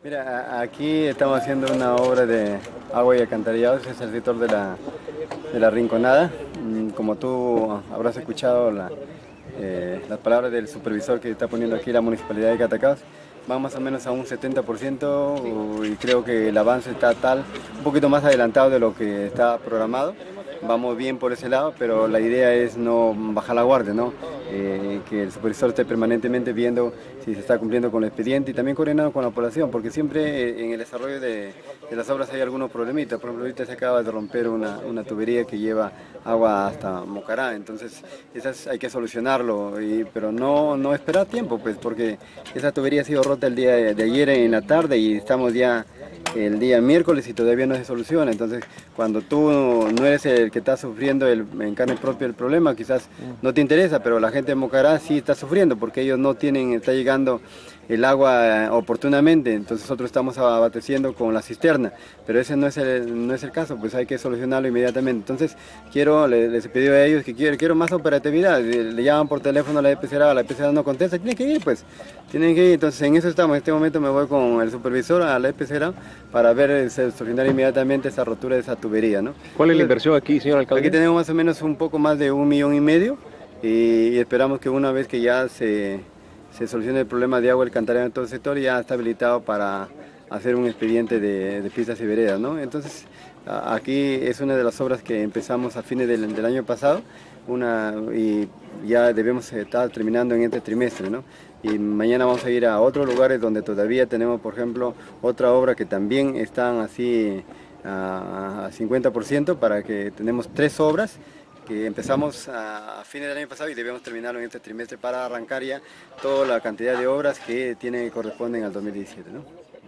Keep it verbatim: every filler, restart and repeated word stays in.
Mira, a- aquí estamos haciendo una obra de agua y alcantarillado, ese es el sector de la, de la Rinconada. Mm, Como tú habrás escuchado la, eh, las palabras del supervisor que está poniendo aquí la Municipalidad de Catacaos, van más o menos a un setenta por ciento y creo que el avance está tal, un poquito más adelantado de lo que está programado. Vamos bien por ese lado, pero la idea es no bajar la guardia, ¿no? Eh, que el supervisor esté permanentemente viendo si se está cumpliendo con el expediente y también coordinado con la población, porque siempre eh, en el desarrollo de, de las obras hay algunos problemitas. Por ejemplo, ahorita se acaba de romper una, una tubería que lleva agua hasta Mocará, entonces esas hay que solucionarlo, y, pero no, no esperar tiempo, pues, porque esa tubería ha sido rota el día de, de ayer en la tarde y estamos ya el día miércoles y todavía no se soluciona. Entonces, cuando tú no eres el que está sufriendo el, en carne propia el problema, quizás no te interesa, pero la gente de Mocará sí está sufriendo porque ellos no tienen, está llegando el agua eh, oportunamente, entonces nosotros estamos abasteciendo con la cisterna, pero ese no es el, no es el caso, pues hay que solucionarlo inmediatamente. Entonces, quiero, les, les he pedido a ellos que quiero, quiero más operatividad, le, le llaman por teléfono a la E P C A, la E P C A no contesta, tienen que ir, pues, tienen que ir. Entonces, en eso estamos. En este momento me voy con el supervisor a la E P C A para ver, eh, solucionar inmediatamente esa rotura de esa tubería, ¿no? ¿Cuál es la Entonces, inversión aquí, señor aquí alcalde? tenemos más o menos un poco más de un millón y medio y, y esperamos que una vez que ya se, se solucione el problema de agua del alcantarillado en todo el sector, ya está habilitado para hacer un expediente de, de pistas y veredas, ¿no? Entonces, a- aquí es una de las obras que empezamos a fines del, del año pasado, una, y ya debemos estar terminando en este trimestre, ¿no? Y mañana vamos a ir a otros lugares donde todavía tenemos, por ejemplo, otra obra que también están así a, a cincuenta por ciento, para que tenemos tres obras que empezamos a, a fines del año pasado y debemos terminarlo en este trimestre para arrancar ya toda la cantidad de obras que tienen, corresponden al dos mil diecisiete, ¿no?